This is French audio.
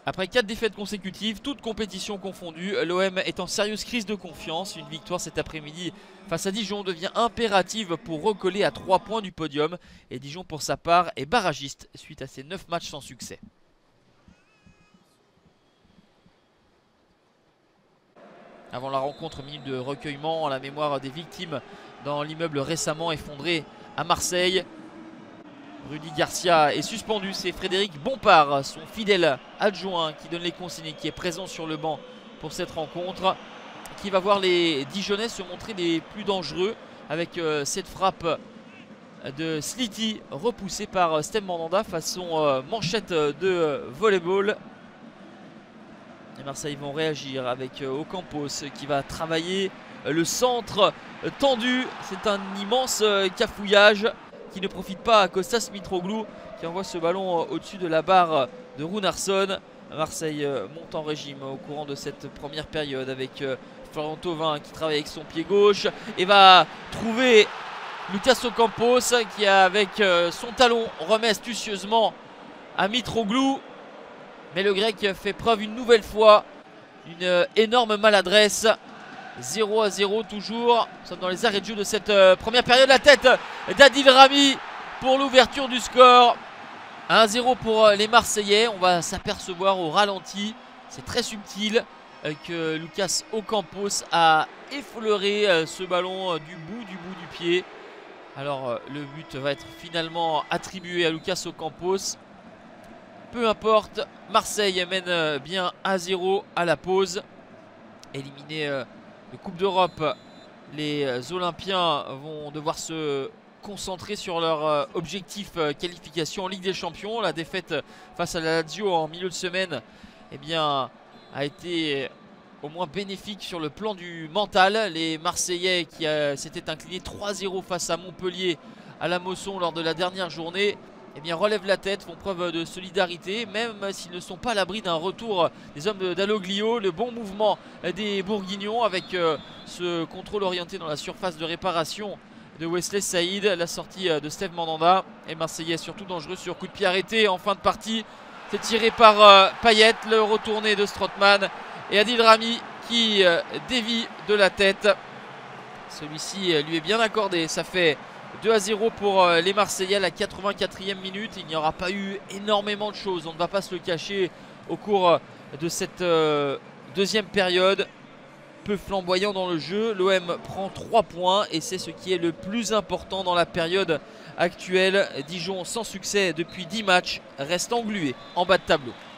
Après 4 défaites consécutives, toutes compétitions confondues, l'OM est en sérieuse crise de confiance. Une victoire cet après-midi face à Dijon devient impérative pour recoller à 3 points du podium. Et Dijon pour sa part est barragiste suite à ses 9 matchs sans succès. Avant la rencontre, minute de recueillement en la mémoire des victimes dans l'immeuble récemment effondré à Marseille. Rudy Garcia est suspendu, c'est Frédéric Bompard, son fidèle adjoint qui donne les consignes, qui est présent sur le banc pour cette rencontre, qui va voir les Dijonnais se montrer les plus dangereux avec cette frappe de Sliti repoussée par Steve Mandanda façon manchette de volleyball. Les Marseillais vont réagir avec Ocampos qui va travailler le centre tendu. C'est un immense cafouillage qui ne profite pas à Kostas Mitroglou qui envoie ce ballon au-dessus de la barre de Runarsson. Marseille monte en régime au courant de cette première période avec Florian Thauvin qui travaille avec son pied gauche et va trouver Lucas Ocampos qui avec son talon remet astucieusement à Mitroglou. Mais le grec fait preuve une nouvelle fois d'une énorme maladresse. 0-0 toujours. Nous sommes dans les arrêts de jeu de cette première période. La tête d'Adil Rami pour l'ouverture du score. 1-0 pour les Marseillais. On va s'apercevoir au ralenti. C'est très subtil que Lucas Ocampos a effleuré ce ballon du bout du pied. Alors le but va être finalement attribué à Lucas Ocampos. Peu importe, Marseille mène bien 1-0 à la pause. Éliminé de Coupe d'Europe, les Olympiens vont devoir se concentrer sur leur objectif qualification en Ligue des Champions. La défaite face à la Lazio en milieu de semaine a été au moins bénéfique sur le plan du mental. Les Marseillais qui s'étaient inclinés 3-0 face à Montpellier à la Mosson lors de la dernière journée relèvent la tête, font preuve de solidarité, même s'ils ne sont pas à l'abri d'un retour des hommes d'Aloglio. Le bon mouvement des Bourguignons avec ce contrôle orienté dans la surface de réparation de Wesley Saïd, la sortie de Steve Mandanda. Et Marseillais surtout dangereux sur coup de pied arrêté en fin de partie. C'est tiré par Payet, le retourné de Strootman et Adil Rami qui dévie de la tête. Celui-ci lui est bien accordé, ça fait 2-0 pour les Marseillais à la 84e minute. Il n'y aura pas eu énormément de choses, on ne va pas se le cacher, au cours de cette deuxième période. Peu flamboyant dans le jeu, l'OM prend 3 points et c'est ce qui est le plus important dans la période actuelle. Dijon sans succès depuis 10 matchs reste englué en bas de tableau.